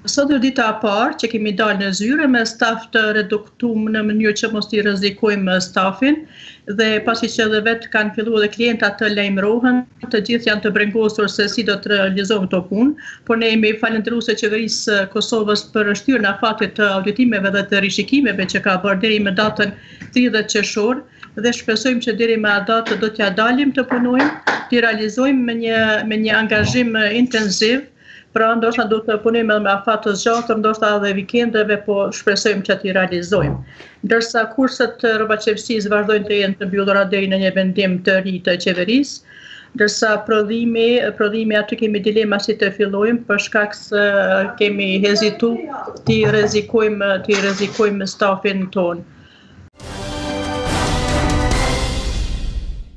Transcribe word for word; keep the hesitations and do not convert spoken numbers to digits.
Sot është dita e parë që kemi dalë në zyre me staf të reduktuar në mënyrë që mos t'i rrezikojmë stafin dhe pasi që edhe vetë kanë filluar dhe klientat të lajmërohen, të gjithë janë të brengosur se si do të realizojmë këto punë, por ne jemi falendëruese qeverisë Kosovës për shtyrën e afatit të auditimeve dhe të rishikimeve që ka bërë deri më datën tridhjetë qershor dhe shpresojmë që deri më atë datë do t'ja dalim të punojmë, t'i realizojmë me një me një angazhim intensiv. Pra ndoshta do të punojmë edhe me afat të zgjatur, ndoshta edhe vikendeve, po shpresojmë që t'i realizojmë. Ndërsa kurset të rrobaqevësisë vazhdojnë të jenë të mbyllura deri në një vendim të ri të qeverisë, ndërsa prodhimi, prodhimi aty kemi dilema si të fillojmë për shkak se kemi hezitu t'i rrezikojmë, t'i rrezikojmë stafin tonë.